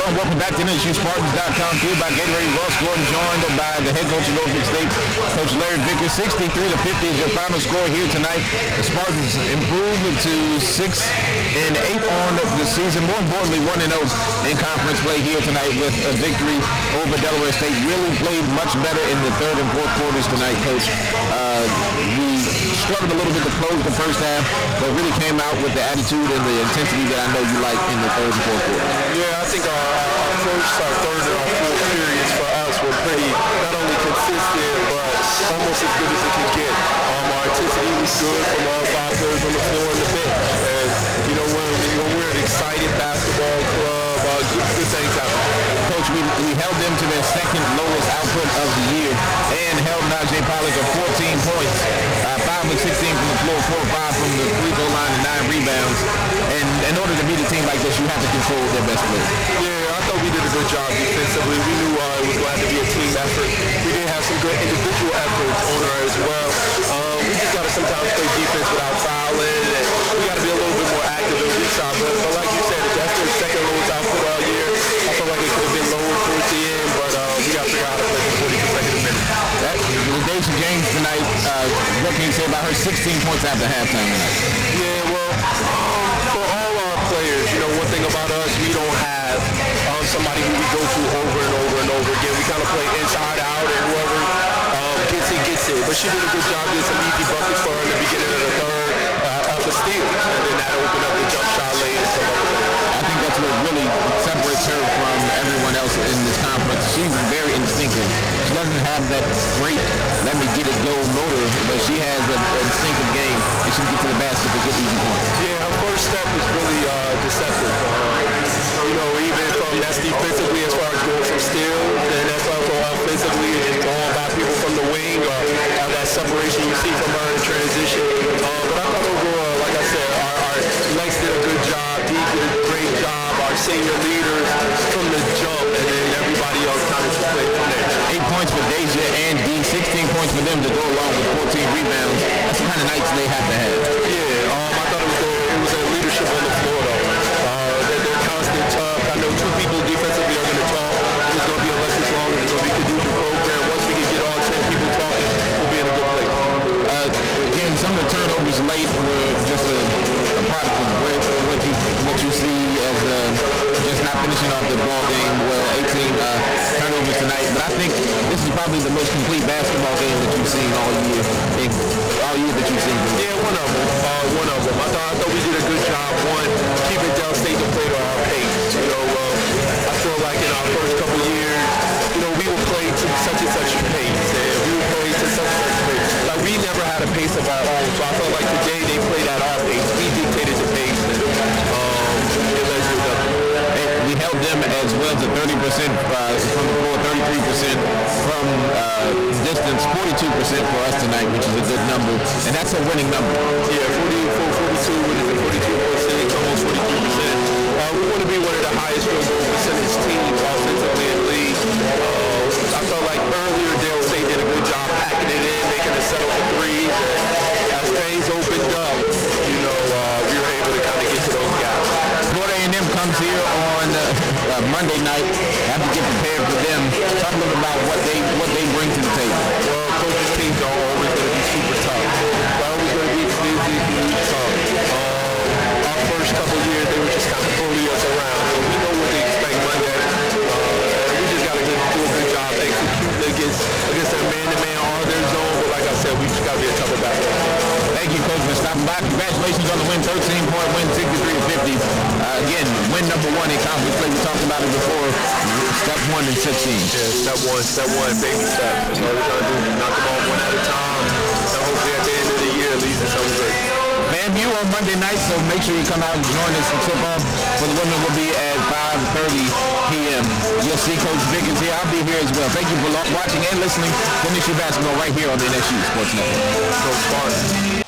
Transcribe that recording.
Hello and welcome back to NSUSpartans.com, fueled by Gatorade. Ross Gordon, joined by the head coach of Norfolk State, Coach Larry Vickers. 63-50 is your final score here tonight. The Spartans improved to 6-8 on the season. More importantly, 1-0 in conference play here tonight with a victory over Delaware State. Really played much better in the third and fourth quarters tonight, Coach. We struggled a little bit to close the first half, but really came out with the attitude and the intensity that I know you like in the third and fourth quarter. Yeah, I think our third and our fourth periods for us were pretty not only consistent, but almost as good as it could get. Our intensity was good from all five players on the floor and the bench. And, you know, when we're an excited basketball club, good things happen. Coach, we held them to their second lowest output of the year and held Najee Pollock to 14 points, 5 of 16 from the floor, 4 of 5 from the free throw line, and 9 rebounds. And in order to beat a team like this, you have to control their best players. Yeah, I thought we did a good job defensively. We knew it was glad to be a team effort. We did have some good individual efforts on her as well. We just got to sometimes play defense without fouling, and we got to be a little bit more active in weak side. But like you said, that's their second lowest output all year. I felt like it could have been lower towards the end, but we got to figure out how to play for 40 consecutive minutes. Deja James tonight, what can you say about her 16 points after halftime tonight? Yeah, well, for all our players, you know, one thing about us, we don't have somebody who we go to over and over and over again. We kind of play inside out, and whoever gets it. But she did a good job getting some easy buckets for her in the beginning of the third, off the steal, and then that opened up the jump shot lane and some other things. I think that's what really separates her from everyone else in this conference. She's very instinctive. She doesn't have that great let me get it go motor, but she has an instinctive game, and she can get to the basket to get easy points. Yeah, her first step is really deceptive. You know, even from that's defensively as far as going from steal, and that's also offensively and going by people from the wing, have that separation you see from her in transition. But I thought overall, like I said, our legs did a good job, Dee did a great job, our senior leaders from the jump, and then everybody else kind of just played from there. 8 points for Deja and Dee, 16 points for them to go along with 14 rebounds. That's the kind of nights they have to have. Yeah, I thought it was a leadership on the floor, though. They're constant tough. I know two people defensively are going to talk. It's going to be a lessons long. It's going to be a Caduceus program. Once we can get all 10 people talking, we'll be in a good place. Again, some of the turnovers late were just a product of what you see as just not finishing off the ball game. Well, 18 turnovers tonight, but I think this is probably the most complete basketball game that you've seen all year. That you've seen. Yeah, one of them. I thought we did a good job. One, keeping Del State to play to our pace. You know, I feel like in our first couple of years, you know, we would play to such and such pace, and we would play to such and such pace. Like we never had a pace of our own. So I felt like today they played at our pace. We dictated the pace, and we held them as well to 30% from the floor, 33% from distance, 42% for us tonight, which is a good number, and that's a winning number. Yeah, 42, what is it, 42.6, almost 43%. We want to be one of the highest field goal percentage teams offensively in the league. I felt like earlier Del State did a good job packing it in, making it settle for threes, and as things opened up, you know, we were able to kind of get to those guys. Florida A&M comes here on Monday night. Have to get prepared for them. Talk a little about what they bring to the table. Well, coaches' teams are always going to be super tough. They're always going to be physically tough. Our first couple of years, they were just kind of bullying us around. So we know what to expect Monday. We just got to do a good job executing against their man-to-man or their zone. But like I said, we just got to be a tougher basketball team. Thank you, Coach, for stopping by. Congratulations on the win, 13-point win, 63-50. Again, win number 1 in conference play. We talked about it before. Step 1 in 16. Yeah, step one, baby step. That's all we're trying to do. Knock the ball one at a time. So hopefully at the end of the year, it leads to something great. FAMU on Monday night, so make sure you come out and join us. The tip-off for the women will be at 5:30 p.m. You'll see Coach Vickers here. I'll be here as well. Thank you for watching and listening to NSU Basketball right here on the NSU Sports Network. Go Spartans.